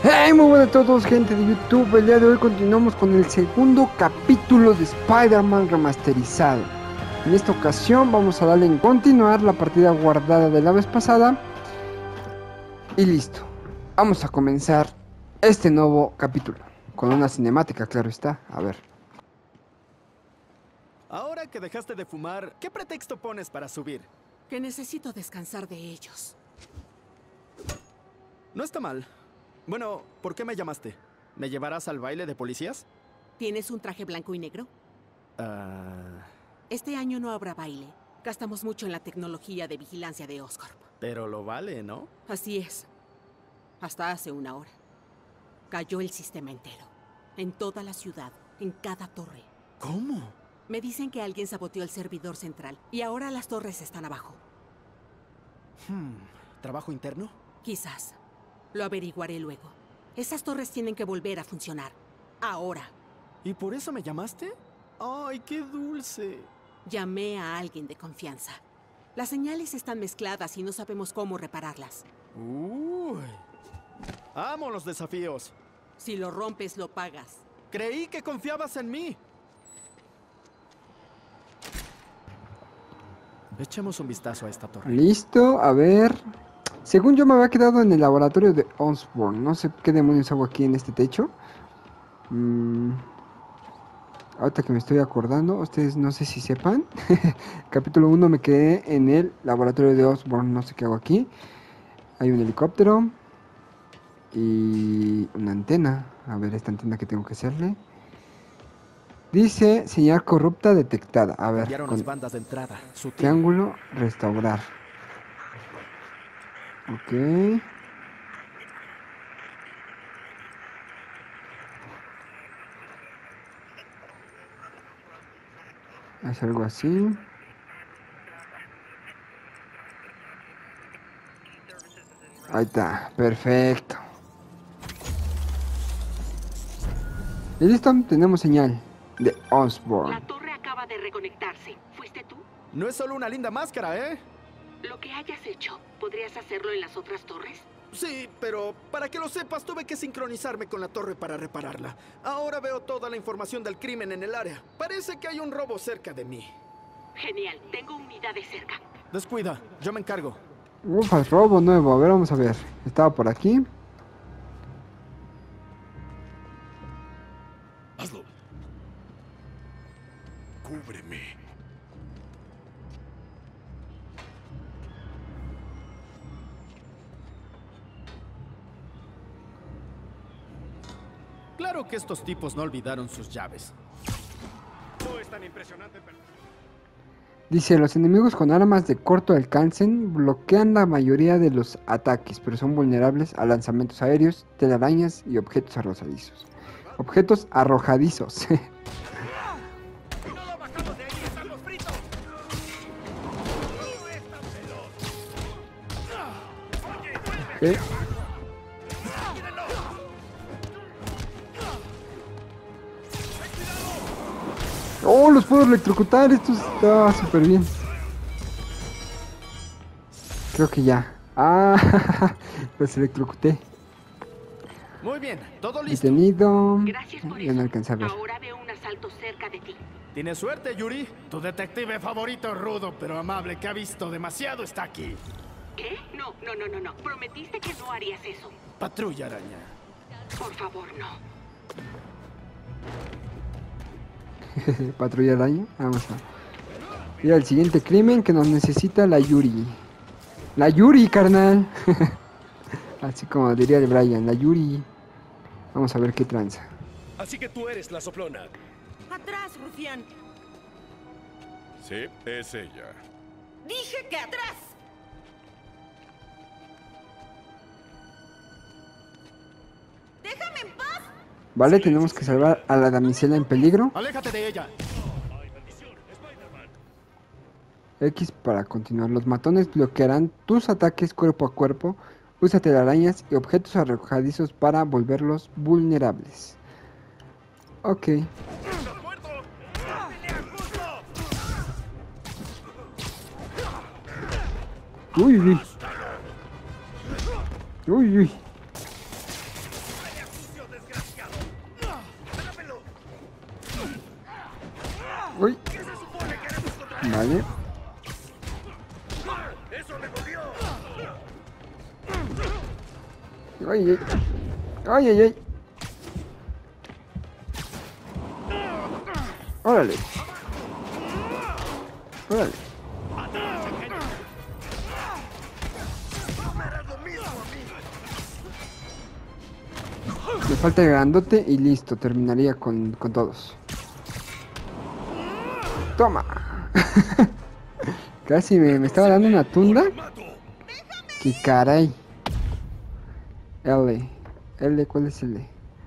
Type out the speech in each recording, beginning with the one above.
Hey, muy buenas a todos, gente de YouTube. El día de hoy continuamos con el segundo capítulo de Spider-Man remasterizado. En esta ocasión vamos a darle en continuar la partida guardada de la vez pasada. Y listo. Vamos a comenzar este nuevo capítulo. Con una cinemática, claro está. A ver. Ahora que dejaste de fumar, ¿qué pretexto pones para subir? Que necesito descansar de ellos. No está mal. Bueno, ¿por qué me llamaste? ¿Me llevarás al baile de policías? ¿Tienes un traje blanco y negro? Este año no habrá baile. Gastamos mucho en la tecnología de vigilancia de Oscorp. Pero lo vale, ¿no? Así es. Hasta hace una hora. Cayó el sistema entero. En toda la ciudad, en cada torre. ¿Cómo? Me dicen que alguien saboteó el servidor central y ahora las torres están abajo. ¿Trabajo interno? Quizás. Lo averiguaré luego. Esas torres tienen que volver a funcionar. Ahora. ¿Y por eso me llamaste? ¡Ay, qué dulce! Llamé a alguien de confianza. Las señales están mezcladas y no sabemos cómo repararlas. ¡Uy! ¡Amo los desafíos! Si lo rompes, lo pagas. Creí que confiabas en mí. Echemos un vistazo a esta torre. Listo, a ver. Según yo me había quedado en el laboratorio de Osborn. No sé qué demonios hago aquí en este techo. Ahorita que me estoy acordando, ustedes no sé si sepan. Capítulo 1 me quedé en el laboratorio de Osborn. No sé qué hago aquí. Hay un helicóptero. Y una antena. A ver esta antena que tengo que hacerle. Dice señal corrupta detectada. A ver, Cambiaron con las bandas de entrada. Sutil. triángulo restaurar. Ok. Es algo así. Ahí está, perfecto. Y listo, tenemos señal de Osborn. La torre acaba de reconectarse. ¿Fuiste tú? No es solo una linda máscara, ¿eh? Lo que hayas hecho, ¿podrías hacerlo en las otras torres? Sí, pero para que lo sepas, tuve que sincronizarme con la torre para repararla. Ahora veo toda la información del crimen en el área. Parece que hay un robo cerca de mí. Genial, tengo unidades cerca. Descuida, yo me encargo. Ufas, robo nuevo. A ver, vamos a ver. Estaba por aquí. Hazlo. Cúbreme. Claro que estos tipos no olvidaron sus llaves. No es tan impresionante, pero... Dice, los enemigos con armas de corto alcance bloquean la mayoría de los ataques, pero son vulnerables a lanzamientos aéreos, telarañas y objetos arrojadizos. Objetos arrojadizos. ¡No lo bajamos de ahí! ¡Estamos fritos! ¡No es tan veloz! ¡Oye, Ok. Oh, los puedo electrocutar. Esto está súper bien. Creo que ya. Ah, los electrocuté. Muy bien, todo listo. Detenido. Gracias por Ya eso. no alcancé a ver. Ahora veo un asalto cerca de ti. Tienes suerte, Yuri. Tu detective favorito, rudo pero amable, que ha visto demasiado, está aquí. ¿Qué? No. Prometiste que no harías eso. Patrulla Araña. Por favor, no. Patrulla araña. Vamos a ir al siguiente crimen que nos necesita la Yuri. La Yuri, carnal. Así como diría el Brian, la Yuri. Vamos a ver qué tranza. Así que tú eres la soplona. ¡Atrás, rufián! Sí, es ella. ¡Dije que atrás! ¡Déjame en paz! Vale, tenemos que salvar a la damisela en peligro. Aléjate de ella. X para continuar. Los matones bloquearán tus ataques cuerpo a cuerpo. Usa telarañas y objetos arrojadizos para volverlos vulnerables. Ok. Uy, uy. Uy, uy. Vale. ¡Eso me dolió! Ay, ay, ay, ay, ay. Órale. Órale. Le falta el grandote y listo, terminaría con todos. Toma. Casi me estaba dando una tunda. Que caray. L, ¿cuál es L?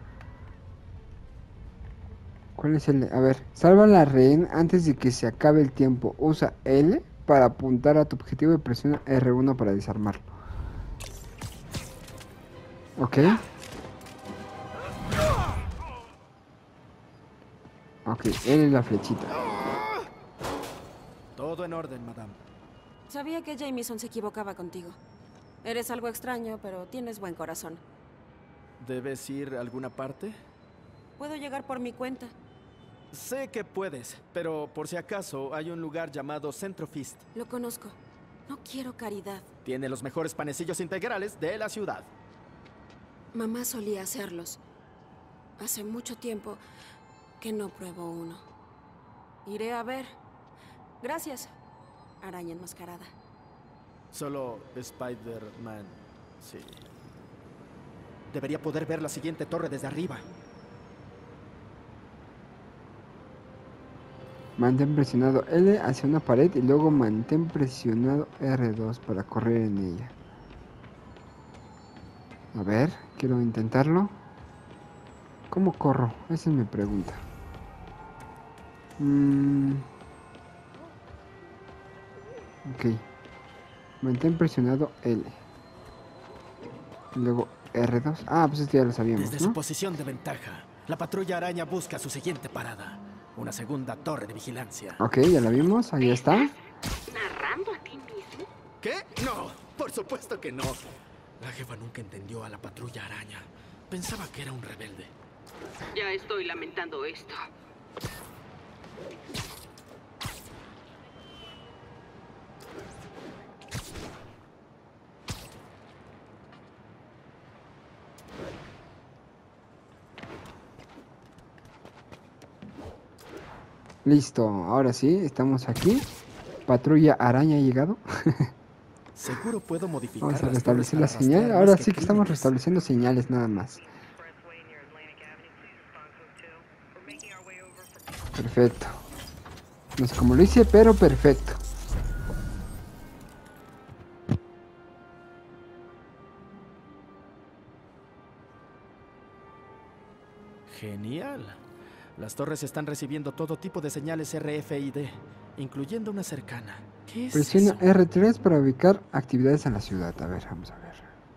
¿Cuál es L? A ver, salva a la rehén antes de que se acabe el tiempo. Usa L para apuntar a tu objetivo y presiona R1 para desarmarlo. Ok. Ok, L es la flechita. Todo en orden, madame. Sabía que Jameson se equivocaba contigo. Eres algo extraño, pero tienes buen corazón. ¿Debes ir a alguna parte? Puedo llegar por mi cuenta. Sé que puedes, pero por si acaso hay un lugar llamado Centro Feast. Lo conozco. No quiero caridad. Tiene los mejores panecillos integrales de la ciudad. Mamá solía hacerlos. Hace mucho tiempo que no pruebo uno. Iré a ver. Gracias, araña enmascarada. Solo Spider-Man, sí. Debería poder ver la siguiente torre desde arriba. Mantén presionado L hacia una pared y luego mantén presionado R2 para correr en ella. A ver, quiero intentarlo. ¿Cómo corro? Esa es mi pregunta. Ok. Mantén presionado L. Y luego R2. Ah, pues esto ya lo sabíamos, Desde su ¿no? posición de ventaja, la patrulla araña busca su siguiente parada. Una segunda torre de vigilancia. Ok, ya la vimos. Ahí está. ¿Narrando a ti mismo? ¿Qué? No, por supuesto que no. La jefa nunca entendió a la patrulla araña. Pensaba que era un rebelde. Ya estoy lamentando esto. Listo, ahora sí, estamos aquí. Patrulla araña ha llegado. Seguro puedo modificar. Vamos a las restablecer torres la para señal. rastrear Ahora más sí que estamos crímenes. restableciendo señales nada más. Perfecto. No sé cómo lo hice, pero perfecto. Genial. Las torres están recibiendo todo tipo de señales RFID, incluyendo una cercana. ¿Qué es Presiona eso? R3 para ubicar actividades en la ciudad. A ver, vamos a ver.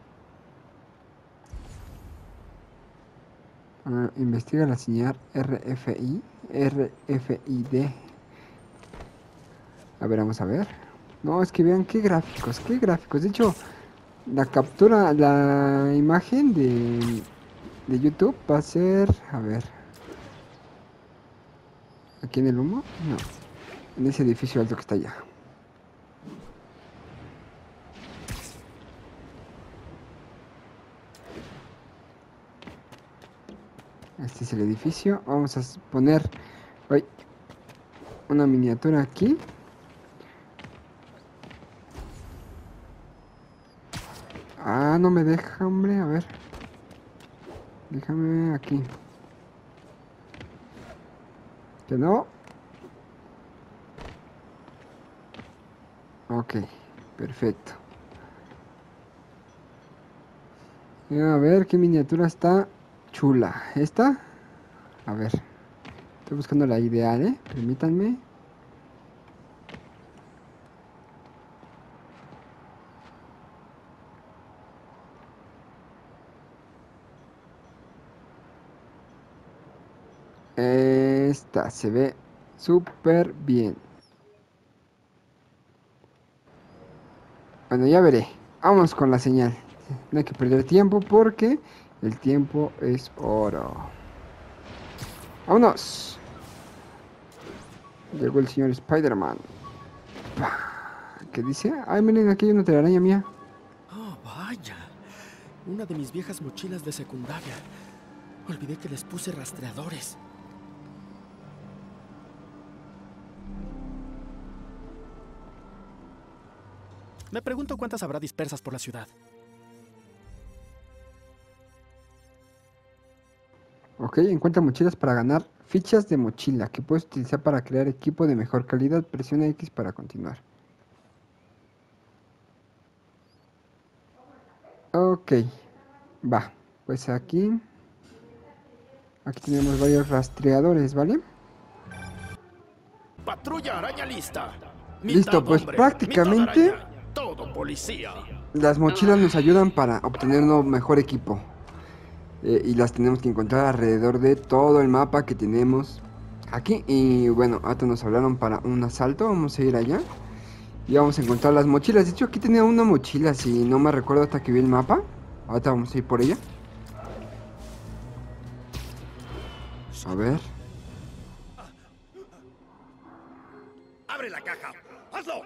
Investiga la señal RFID. A ver, vamos a ver. No, es que vean qué gráficos, qué gráficos. De hecho, la captura, la imagen de YouTube va a ser... A ver. ¿Aquí en el humo? No. En ese edificio alto que está allá. Este es el edificio. Vamos a poner una miniatura aquí. Ah, no me deja, hombre. A ver. Déjame aquí. Que no. Ok, perfecto. A ver qué miniatura está chula. ¿Esta? A ver. Estoy buscando la ideal, ¿eh? Permítanme. Esta se ve súper bien. Bueno, ya veré. Vamos con la señal. No hay que perder tiempo porque el tiempo es oro. ¡Vámonos! Llegó el señor Spider-Man. ¿Qué dice? Ay, miren, aquí hay una telaraña mía. Oh, vaya. Una de mis viejas mochilas de secundaria. Olvidé que les puse rastreadores. Me pregunto cuántas habrá dispersas por la ciudad. Ok, encuentra mochilas para ganar fichas de mochila que puedes utilizar para crear equipo de mejor calidad. Presiona X para continuar. Ok, va. Pues aquí tenemos varios rastreadores, ¿vale? Patrulla araña lista. Listo, pues Hombre, prácticamente mitad araña, todo policía. las mochilas nos ayudan para obtener un mejor equipo. Y las tenemos que encontrar alrededor de todo el mapa que tenemos aquí. Y bueno, ahorita nos hablaron para un asalto. Vamos a ir allá y vamos a encontrar las mochilas. De hecho, aquí tenía una mochila, si no me recuerdo hasta que vi el mapa. Ahorita vamos a ir por ella. A ver. ¡Abre la caja! ¡Hazlo!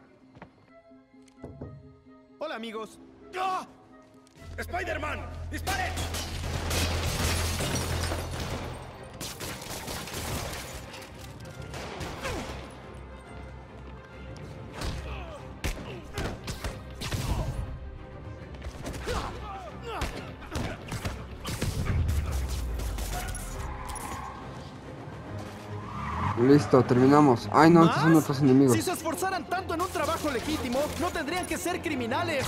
Hola, amigos. ¡Ah! ¡Spider-Man! ¡Dispare! Listo, terminamos. Ay, no, estos son ¿Más? otros enemigos. Si se esforzaran tanto en un trabajo legítimo, no tendrían que ser criminales.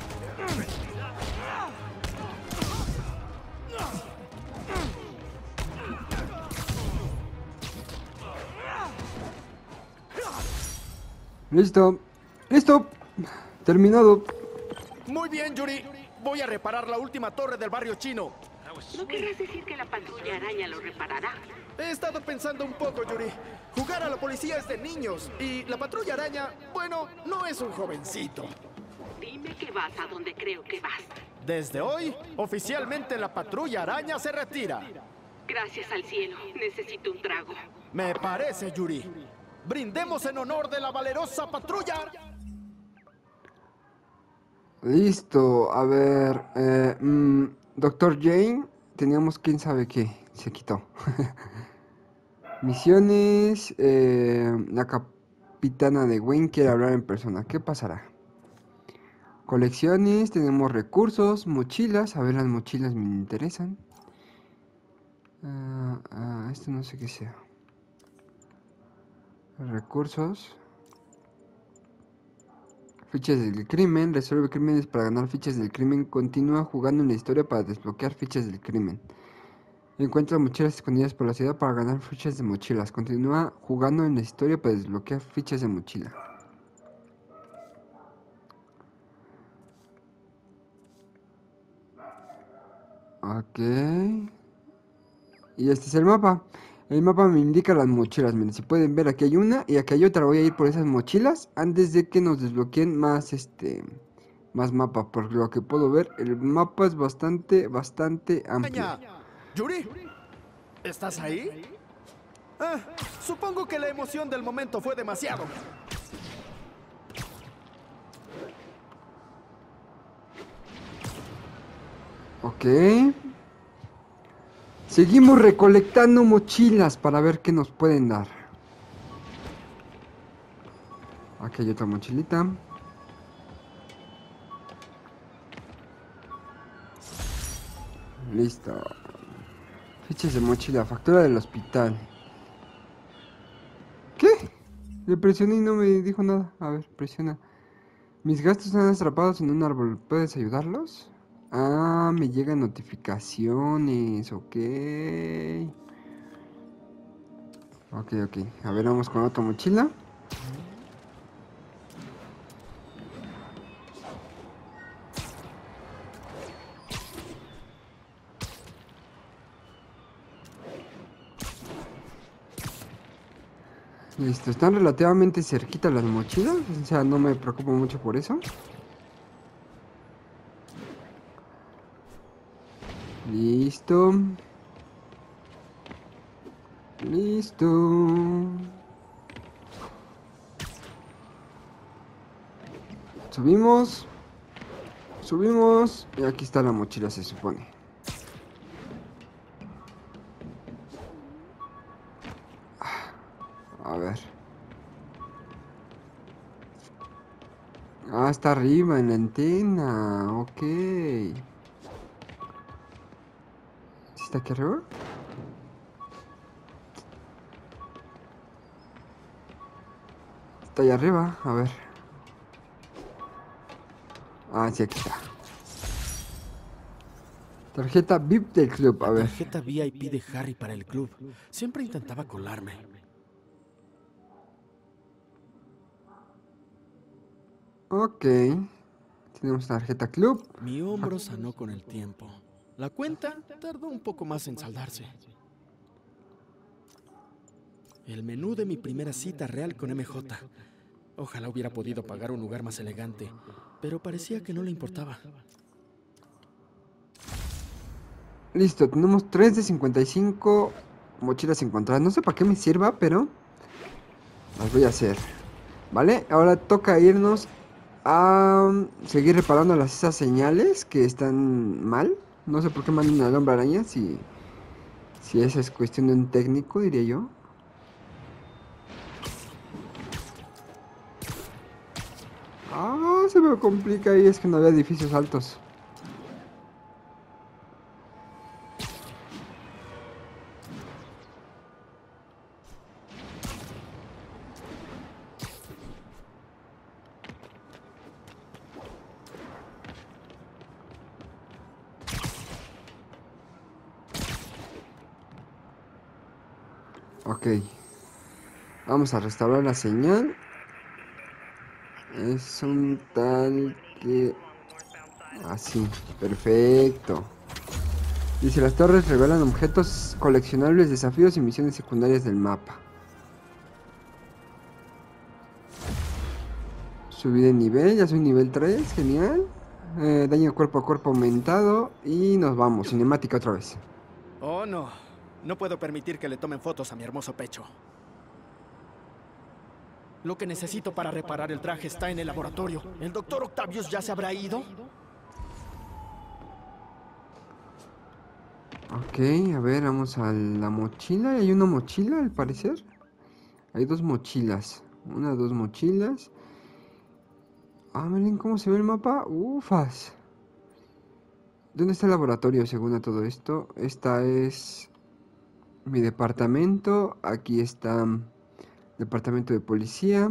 Listo. Listo. Terminado. Muy bien, Yuri. Voy a reparar la última torre del barrio chino. ¿No querrás decir que la patrulla araña lo reparará? He estado pensando un poco, Yuri. Jugar a la policía es de niños. Y la patrulla araña, bueno, no es un jovencito. Dime que vas a donde creo que vas. Desde hoy, oficialmente la patrulla araña se retira. Gracias al cielo. Necesito un trago. Me parece, Yuri. Brindemos en honor de la valerosa patrulla. Listo. A ver. Doctor Jane. Teníamos quién sabe qué. Se quitó. Misiones. La capitana de Wayne quiere hablar en persona. ¿Qué pasará? Colecciones. Tenemos recursos. Mochilas. A ver, las mochilas me interesan. Esto no sé qué sea. Recursos. Fichas del crimen. Resuelve crímenes para ganar fichas del crimen. Continúa jugando en la historia para desbloquear fichas del crimen. Encuentra mochilas escondidas por la ciudad para ganar fichas de mochilas. Continúa jugando en la historia para desbloquear fichas de mochila. Ok. Y este es el mapa. El mapa me indica las mochilas. Miren, si pueden ver, aquí hay una y aquí hay otra. Voy a ir por esas mochilas antes de que nos desbloqueen más más mapa. Por lo que puedo ver, el mapa es bastante amplio. Yuri, ¿estás ahí? Supongo que la emoción del momento fue demasiado. Ok. Seguimos recolectando mochilas para ver qué nos pueden dar. Aquí hay otra mochilita. Listo. Fichas de mochila, factura del hospital. ¿Qué? Le presioné y no me dijo nada. A ver, presiona. Mis gastos están atrapados en un árbol. ¿Puedes ayudarlos? Ah, me llegan notificaciones. Ok. Ok. A ver, vamos con otra mochila. Listo, están relativamente cerquitas las mochilas, o sea, no me preocupo mucho por eso. Listo. Listo. Subimos. Subimos. Y aquí está la mochila, se supone. A ver. Ah, está arriba en la antena. Ok. ¿Sí está aquí arriba? Está allá arriba. A ver. Ah, sí, aquí está. Tarjeta VIP del club. A ver. Tarjeta VIP de Harry para el club. Siempre intentaba colarme. Ok. Tenemos tarjeta club. Mi hombro sanó con el tiempo. La cuenta tardó un poco más en saldarse. El menú de mi primera cita real con MJ. Ojalá hubiera podido pagar un lugar más elegante, pero parecía que no le importaba. Listo, tenemos 3 de 55 mochilas encontradas. No sé para qué me sirva, pero las voy a hacer. Vale, ahora toca irnos a seguir reparando esas señales que están mal. No sé por qué mandan al hombre araña, si esa es cuestión de un técnico, diría yo. Ah, se me complica ahí, es que no había edificios altos. Ok. Vamos a restaurar la señal. Es un tal que... Así, perfecto. Dice, las torres revelan objetos coleccionables, desafíos y misiones secundarias del mapa. Subí de nivel, ya soy nivel 3, genial. Daño cuerpo a cuerpo aumentado. Y nos vamos, cinemática otra vez. Oh, no. No puedo permitir que le tomen fotos a mi hermoso pecho. Lo que necesito para reparar el traje está en el laboratorio. ¿El doctor Octavius ya se habrá ido? Ok, a ver, vamos a la mochila. Hay una mochila, al parecer. Hay dos mochilas. Una, dos mochilas. Ah, miren cómo se ve el mapa. Ufas. ¿Dónde está el laboratorio según a todo esto? Esta es mi departamento. Aquí está departamento de policía.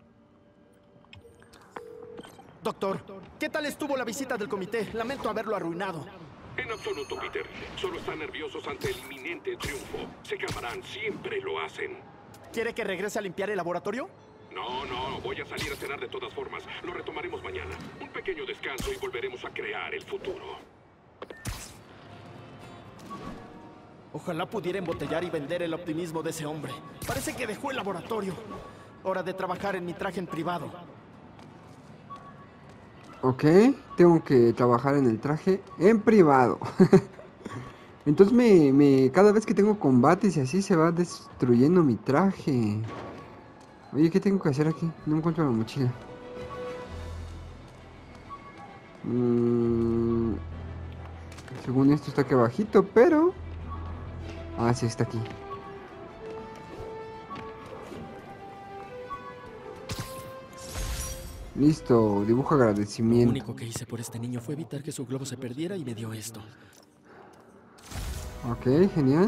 Doctor, ¿qué tal estuvo la visita del comité? Lamento haberlo arruinado. En absoluto, Peter. Solo están nerviosos ante el inminente triunfo. Se calmarán, siempre lo hacen. ¿Quiere que regrese a limpiar el laboratorio? No, voy a salir a cenar de todas formas. Lo retomaremos mañana. Un pequeño descanso y volveremos a crear el futuro. Ojalá pudiera embotellar y vender el optimismo de ese hombre. Parece que dejó el laboratorio. Hora de trabajar en mi traje en privado. Ok, tengo que trabajar en el traje en privado. Entonces cada vez que tengo combates y así se va destruyendo mi traje. Oye, ¿qué tengo que hacer aquí? No encuentro la mochila. Según esto está aquí abajito, pero... Ah, sí, está aquí. Listo, dibujo Lo agradecimiento. único que hice por este niño fue evitar que su globo se perdiera y me dio esto. Ok, genial.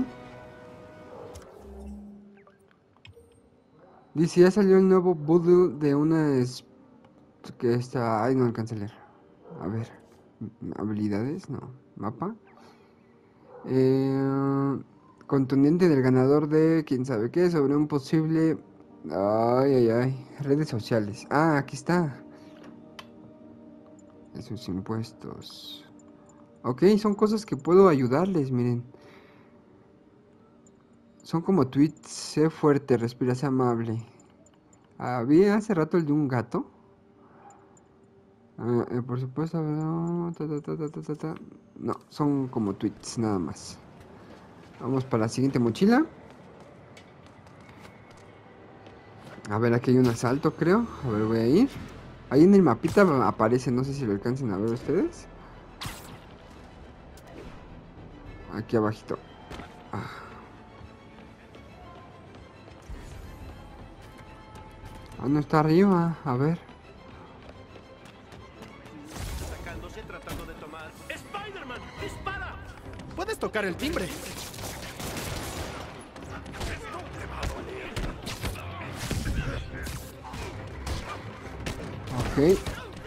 Dice, ya salió el nuevo Voodoo de una... que está... Ay, no alcanza a leer. A ver. Habilidades, no. Mapa. Contundente del ganador de quién sabe qué sobre un posible... Ay. Redes sociales. Ah, aquí está. Sus impuestos. Ok, son cosas que puedo ayudarles, miren. Son como tweets. Sé fuerte, respira, sé amable. Había hace rato el de un gato. Por supuesto, no, no, son como tweets nada más. Vamos para la siguiente mochila. A ver, aquí hay un asalto, creo. A ver, voy a ir. Ahí en el mapita aparece, no sé si lo alcancen a ver ustedes. Aquí abajito. Ah. Ah, no está arriba, a ver. Sacándose, tratando de tomar. ¡Spider-Man! ¡Dispara! Puedes tocar el timbre. Ok.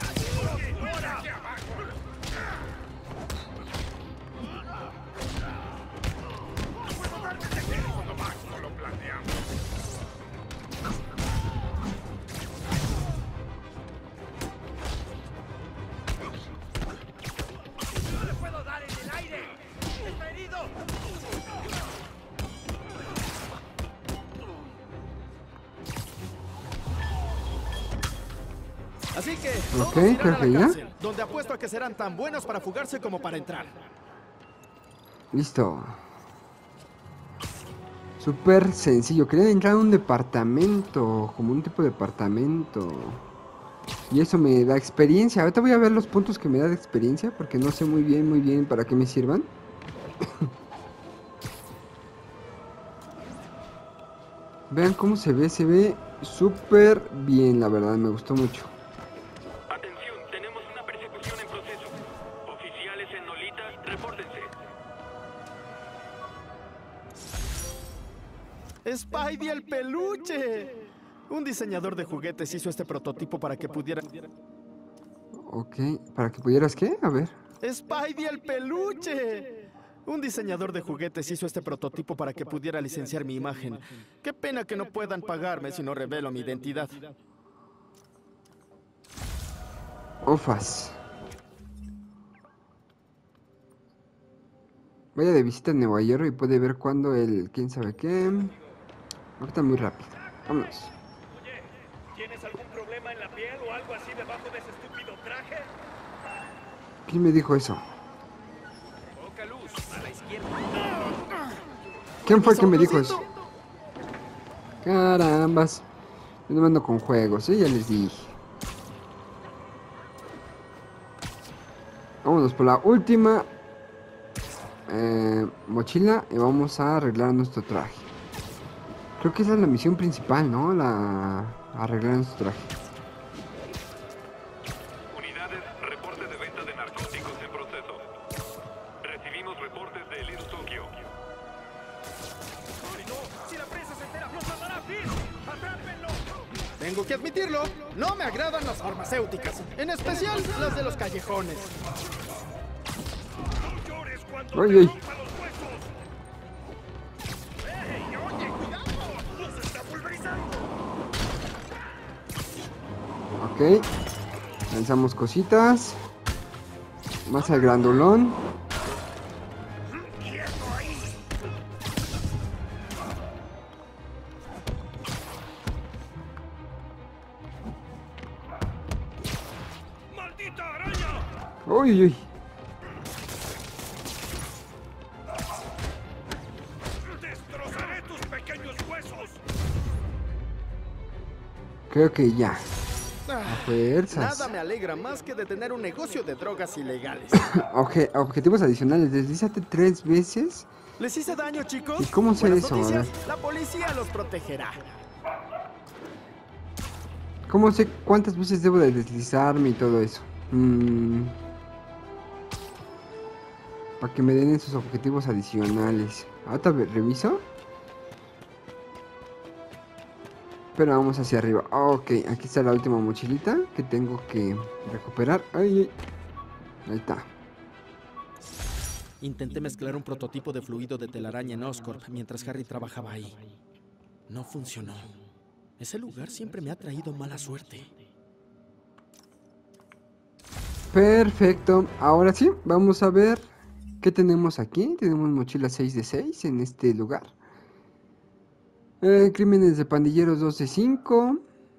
¡No le puedo dar en el aire! ¡Está herido! Así que Ok, todos irán creo a que la ya. cárcel, donde apuesto a que serán tan buenos para fugarse como para entrar. Listo. Súper sencillo. Quería entrar a un departamento. Como un tipo de departamento. Y eso me da experiencia. Ahorita voy a ver los puntos que me da de experiencia. Porque no sé muy bien para qué me sirvan. Vean cómo se ve. Se ve súper bien, la verdad. Me gustó mucho. Atención, tenemos una persecución en proceso. Oficiales en Nolita, repórtense. ¡Spidey el peluche! Un diseñador de juguetes hizo este prototipo para que pudiera... Ok. ¿Para que pudieras qué? A ver. ¡Spidey el peluche! Un diseñador de juguetes hizo este prototipo para que pudiera licenciar mi imagen. Qué pena que no puedan pagarme si no revelo mi identidad. Ofas. Vaya de visita a Nueva York y puede ver cuándo el... quién sabe qué. Ahorita muy rápido. Vámonos. Oye, ¿tienes algún problema en la piel o algo así debajo de ese estúpido traje? ¿Quién me dijo eso? Poca luz, a la izquierda. ¿Quién fue el que me dijo eso? Carambas. Yo no ando con juegos, ya les dije. Vámonos por la última mochila y vamos a arreglar nuestro traje. Creo que esa es la misión principal, ¿no? Arreglar nuestro traje. Unidades, reporte de venta de narcóticos en proceso. Recibimos reportes de Little Tokyo. ¡Ay, no! ¡Si la prensa se entera, nos matará! ¡Phil! ¡Atrápenlo! Tengo que admitirlo, no me agradan las farmacéuticas, en especial las de los callejones. ¡No llores cuando Ay, te ay. rompa los huesos! ¡Ey, oye, cuidado! ¡Nos está pulverizando! Ok. Lanzamos cositas. Más al grandulón. ¡Quieto ahí! ¡Maldita araña! Uy, uy, uy. ¡Destrozaré tus pequeños huesos! Creo que ya. A Ah, fuerzas. nada me alegra más que de tener un negocio de drogas ilegales. Objetivos adicionales. Deslízate 3 veces. ¿Les hice daño, chicos? ¿Y cómo sé Buenas eso? A noticias, ver. la policía los protegerá. ¿Cómo sé cuántas veces debo de deslizarme y todo eso? Para que me den esos objetivos adicionales. Ahorita reviso. Pero vamos hacia arriba. Ok, aquí está la última mochilita que tengo que recuperar. Ay, ay. Ahí está. Intenté mezclar un prototipo de fluido de telaraña en Oscorp mientras Harry trabajaba ahí. No funcionó. Ese lugar siempre me ha traído mala suerte. Perfecto. Ahora sí, vamos a ver qué tenemos aquí. Tenemos mochila 6 de 6 en este lugar. Crímenes de pandilleros 2 de 5.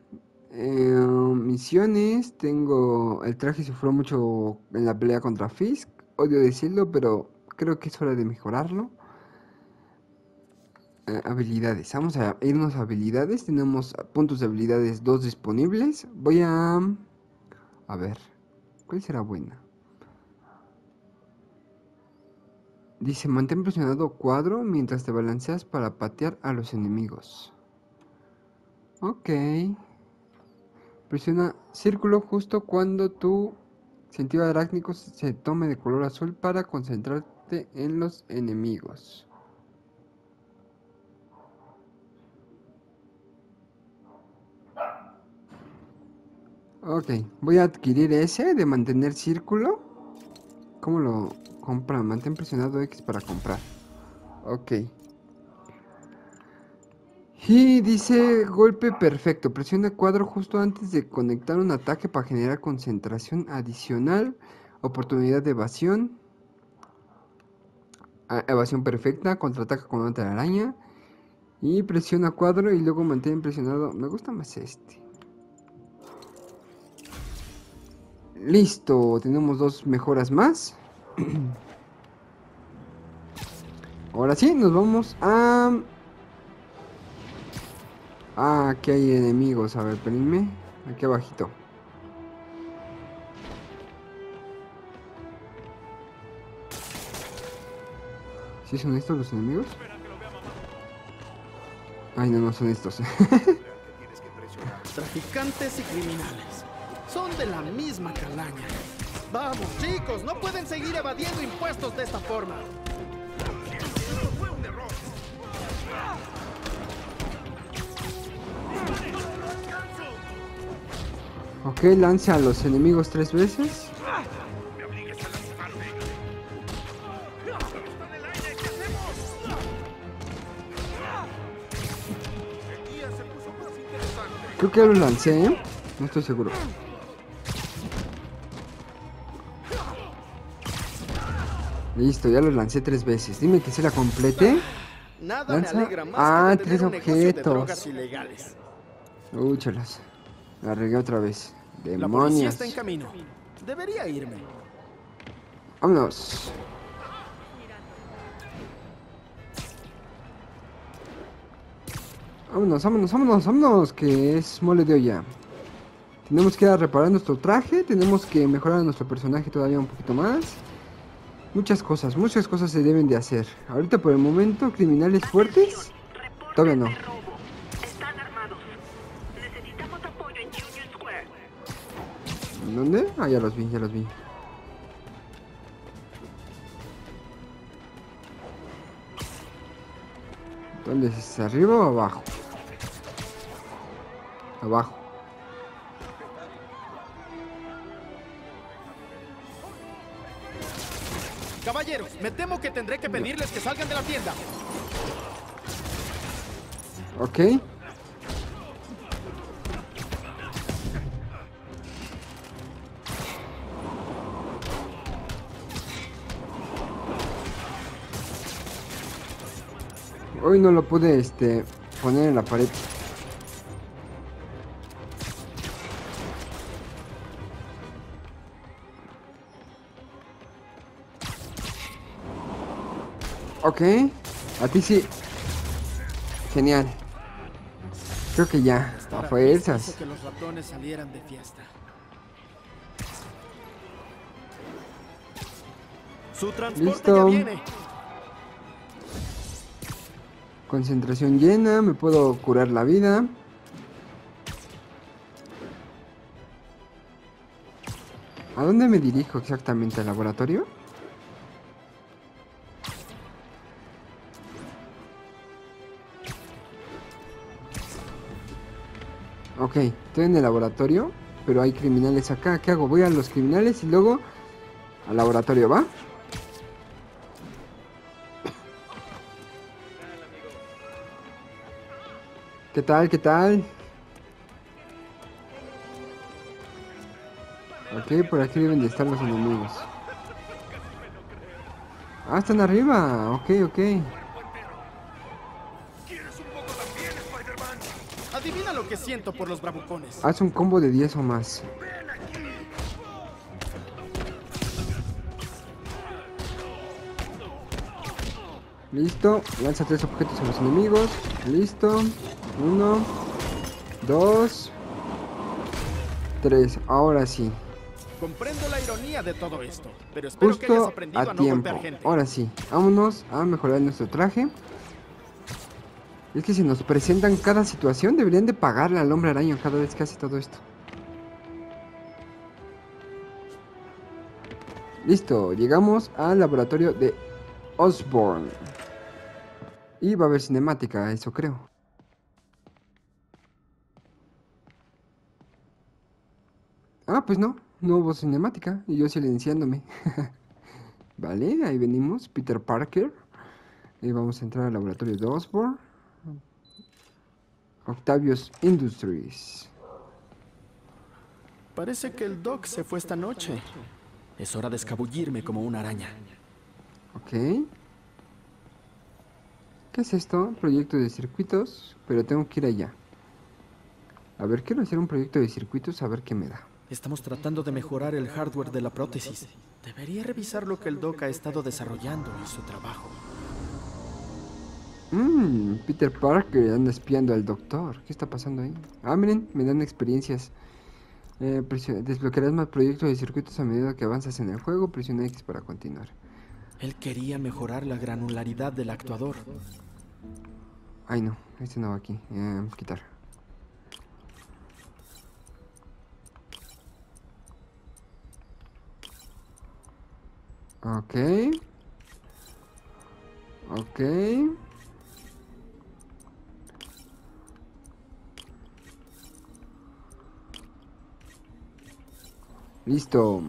Misiones. Tengo... El traje sufrió mucho en la pelea contra Fisk. Odio decirlo, pero creo que es hora de mejorarlo. Habilidades. Vamos a irnos a habilidades. Tenemos puntos de habilidades 2 disponibles. Voy a A ver, ¿cuál será buena? Dice, mantén presionado cuadro mientras te balanceas para patear a los enemigos. Ok. Presiona círculo justo cuando tu sentido arácnico se tome de color azul para concentrarte en los enemigos. Ok, voy a adquirir ese de mantener círculo. ¿Cómo lo compra? Mantén presionado X para comprar. Ok. Y dice golpe perfecto. Presiona cuadro justo antes de conectar un ataque para generar concentración adicional. Oportunidad de evasión. Evasión perfecta. Contraataca con una telaraña. Y presiona cuadro y luego mantén presionado. Me gusta más este. Listo. Tenemos 2 mejoras más. Ahora sí, nos vamos a... aquí hay enemigos. A ver, espérenme. Aquí abajito. ¿Sí son estos los enemigos? Ay, no, no son estos. Traficantes y criminales. Son de la misma calaña. Vamos, chicos, no pueden seguir evadiendo impuestos de esta forma. Ok, lanza a los enemigos 3 veces. Creo que ya los lancé, ¿eh? No estoy seguro. Listo, ya los lancé 3 veces. Dime que se la complete. Nada Lanza. me alegra más que 3 un negocio de objetos. drogas ilegales. Úchalas. La regué otra vez. La policía Demonios. está en camino. Debería irme. Vámonos. Vámonos, vámonos, vámonos, vámonos. Que es mole de olla. Tenemos que ir a reparar nuestro traje. Tenemos que mejorar a nuestro personaje todavía un poquito más. Muchas cosas se deben de hacer. Ahorita por el momento, criminales fuertes. Todavía no. Están armados. Necesitamos apoyo en Union Square. ¿Dónde? Ah, ya los vi, ya los vi. ¿Dónde es? ¿Arriba o abajo? Abajo. Caballeros, me temo que tendré que pedirles que salgan de la tienda. Ok. Hoy no lo pude poner en la pared. Ok, a ti sí. Genial. Creo que ya, a fuerzas. Hizo que los ratones salieran de fiesta. Su transporte Listo. ya viene. Concentración llena, me puedo curar la vida. ¿A dónde me dirijo exactamente? ¿Al laboratorio? Ok, estoy en el laboratorio, pero hay criminales acá. ¿Qué hago? Voy a los criminales y luego al laboratorio, ¿va? ¿Qué tal? ¿Qué tal? Ok, por aquí deben de estar los enemigos. Ah, están arriba. Ok, ok. Adivina lo que siento por los bravucones. Haz un combo de 10 o más. Listo. Lanza 3 objetos a los enemigos. Listo. 1, 2, 3. Ahora sí. Comprendo la ironía de todo esto, pero espero que hayas Justo aprendido a a no tiempo. golpear gente. Ahora sí, vámonos a mejorar nuestro traje. Es que si nos presentan cada situación, deberían de pagarle al hombre araña cada vez que hace todo esto. Listo, llegamos al laboratorio de Osborn. Y va a haber cinemática, eso creo. Ah, pues no hubo cinemática y yo silenciándome. Vale, ahí venimos, Peter Parker. Y vamos a entrar al laboratorio de Osborn. Octavius Industries. Parece que el Doc se fue esta noche. Es hora de escabullirme como una araña. Ok. ¿Qué es esto? Proyecto de circuitos, pero tengo que ir allá. A ver, quiero hacer un proyecto de circuitos, a ver qué me da. Estamos tratando de mejorar el hardware de la prótesis. Debería revisar lo que el Doc ha estado desarrollando y su trabajo. Peter Parker anda espiando al doctor. ¿Qué está pasando ahí? Ah, miren, me dan experiencias. Desbloquearás más proyectos de circuitos a medida que avanzas en el juego. Presiona X para continuar. Él quería mejorar la granularidad del actuador. Ay, no, este no va aquí. Quitar. Ok. Ok. Listo.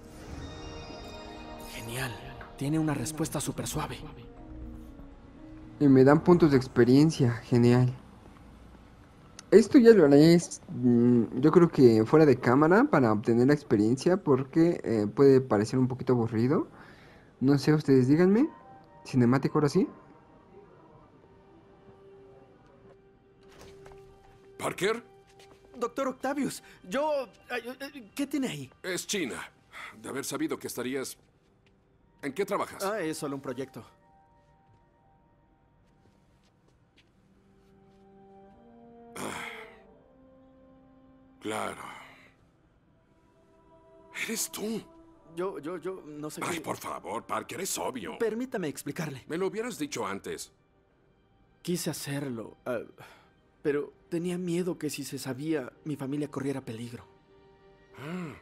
Genial. Tiene una respuesta súper suave. Y me dan puntos de experiencia. Genial. Esto ya lo haré, yo creo que fuera de cámara para obtener la experiencia porque puede parecer un poquito aburrido. No sé, ustedes díganme. Cinemático ahora sí. ¿Parker? Doctor Octavius, ¿qué tiene ahí? Es China. De haber sabido que estarías... ¿En qué trabajas? Ah, es solo un proyecto. Claro. ¿Eres tú? Yo no sé Ay, qué... por favor, Parker, es obvio. Permítame explicarle. Me lo hubieras dicho antes. Quise hacerlo, pero tenía miedo que si se sabía, mi familia corriera peligro. Ah,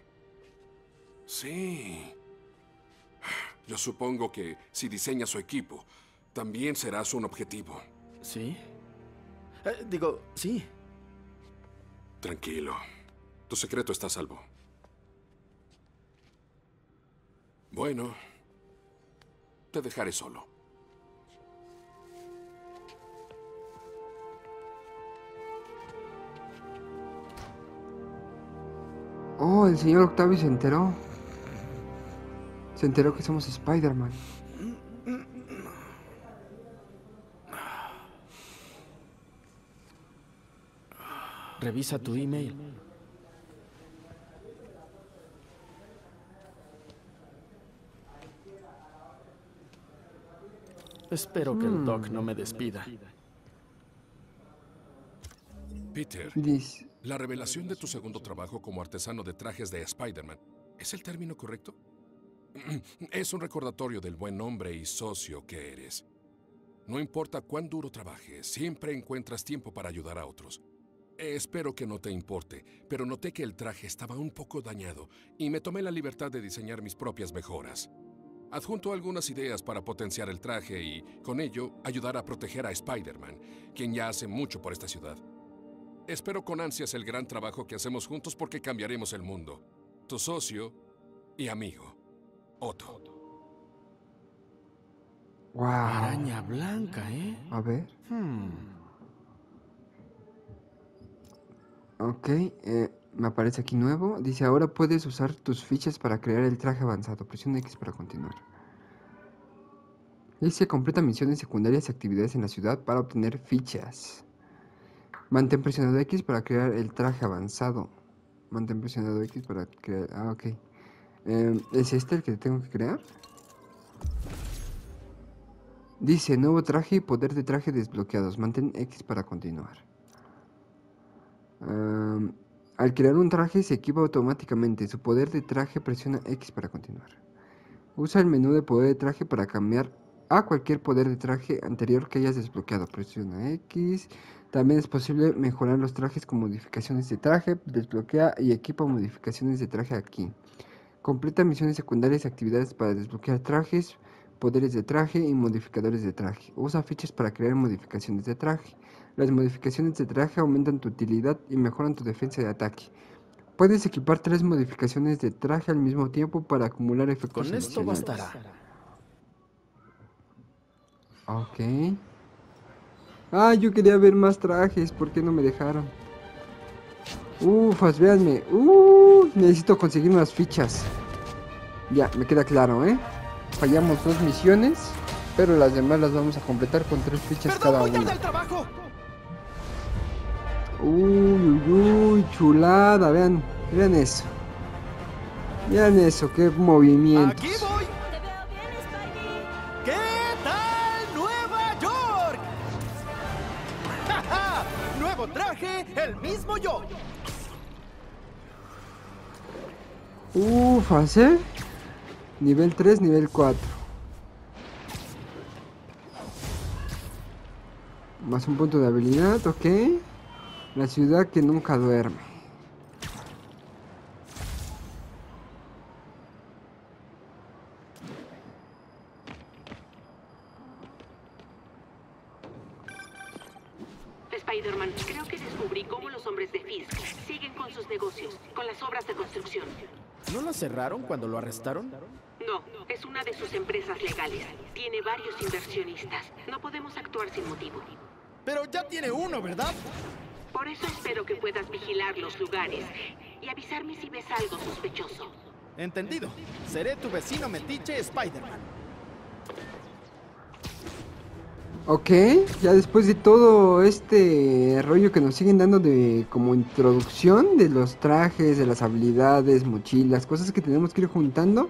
sí. Yo supongo que si diseñas su equipo, también serás un objetivo. ¿Sí? Sí. Tranquilo. Tu secreto está a salvo. Bueno, te dejaré solo. Oh, el señor Octavio se enteró. Se enteró que somos Spider-Man. Revisa tu email. Espero que el Doc no me despida. Peter, Dice... la revelación de tu segundo trabajo como artesano de trajes de Spider-Man, ¿es el término correcto? Es un recordatorio del buen hombre y socio que eres. No importa cuán duro trabajes, siempre encuentras tiempo para ayudar a otros. Espero que no te importe, pero noté que el traje estaba un poco dañado y me tomé la libertad de diseñar mis propias mejoras. Adjunto algunas ideas para potenciar el traje y, con ello, ayudar a proteger a Spider-Man, quien ya hace mucho por esta ciudad. Espero con ansias el gran trabajo que hacemos juntos porque cambiaremos el mundo. Tu socio y amigo, Otto. Wow. Araña blanca, ¿eh? A ver. Ok, me aparece aquí nuevo. Dice, ahora puedes usar tus fichas para crear el traje avanzado. Presiona X para continuar. Dice, completa misiones secundarias y actividades en la ciudad para obtener fichas. Mantén presionado X para crear el traje avanzado. Mantén presionado X para crear... Ah, ok. ¿Es este el que tengo que crear? Dice, nuevo traje y poder de traje desbloqueados. Mantén X para continuar. Al crear un traje se equipa automáticamente. Su poder de traje, presiona X para continuar. Usa el menú de poder de traje para cambiar a cualquier poder de traje anterior que hayas desbloqueado. Presiona X. También es posible mejorar los trajes con modificaciones de traje. Desbloquea y equipa modificaciones de traje aquí. Completa misiones secundarias y actividades para desbloquear trajes, poderes de traje y modificadores de traje. Usa fichas para crear modificaciones de traje. Las modificaciones de traje aumentan tu utilidad y mejoran tu defensa de ataque. Puedes equipar 3 modificaciones de traje al mismo tiempo para acumular efectos Con esto adicionales. bastará. Ok. Ah, yo quería ver más trajes. ¿Por qué no me dejaron? Ufas, véanme. Necesito conseguir unas fichas. Ya, me queda claro, ¿eh? Fallamos 2 misiones, pero las demás las vamos a completar con 3 fichas ¡Perdón, cada voy tarde una. al trabajo! Uy, chulada, vean eso. Vean eso, qué movimientos. ¡Aquí voy! Te veo bien, Spidey. ¿Qué tal Nueva York? ¡Ja, ja! Nuevo traje, el mismo yo. Ufas, ¿eh? Nivel 3, nivel 4. Más un punto de habilidad, ok. La ciudad que nunca duerme. Spider-Man, creo que descubrí cómo los hombres de Fisk siguen con sus negocios, con las obras de construcción. ¿No lo cerraron cuando lo arrestaron? No, es una de sus empresas legales. Tiene varios inversionistas. No podemos actuar sin motivo. Pero ya tiene uno, ¿verdad? Por eso espero que puedas vigilar los lugares y avisarme si ves algo sospechoso. Entendido. Seré tu vecino metiche Spider-Man. Ok, ya después de todo este rollo que nos siguen dando de como introducción de los trajes, de las habilidades, mochilas, cosas que tenemos que ir juntando,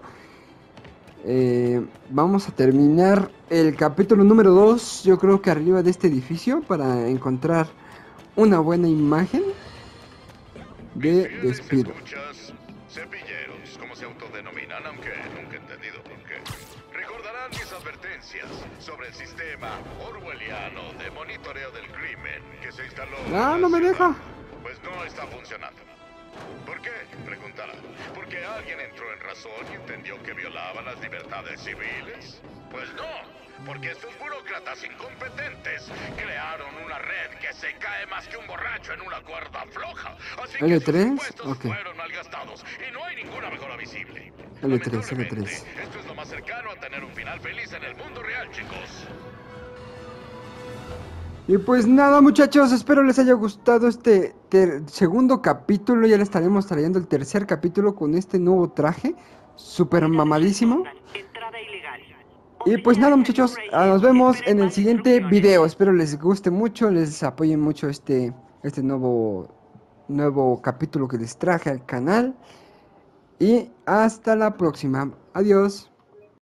vamos a terminar el capítulo número 2, yo creo que arriba de este edificio, para encontrar una buena imagen de despido. Escuchas, cepilleros, como se autodenominan, aunque nunca he entendido por qué. Recordarán mis advertencias sobre el sistema orwelliano de monitoreo del crimen que se instaló. Ah, en no la me ciudad. deja. Pues no está funcionando. ¿Por qué? Preguntarán. ¿Porque alguien entró en razón y entendió que violaba las libertades civiles? Pues no. Porque estos burócratas incompetentes crearon una red que se cae más que un borracho en una cuerda floja. Así que sus L3, impuestos ok. fueron malgastados y no hay ninguna mejora visible. L3, Lamentablemente, L3. esto es lo más cercano a tener un final feliz en el mundo real, chicos. Y pues nada, muchachos, espero les haya gustado este segundo capítulo. Ya le estaremos trayendo el tercer capítulo con este nuevo traje super mamadísimo. Entrada ilegal. Y pues nada, muchachos, nos vemos en el siguiente video. Espero les guste mucho, les apoyen mucho este nuevo capítulo que les traje al canal. Y hasta la próxima. Adiós.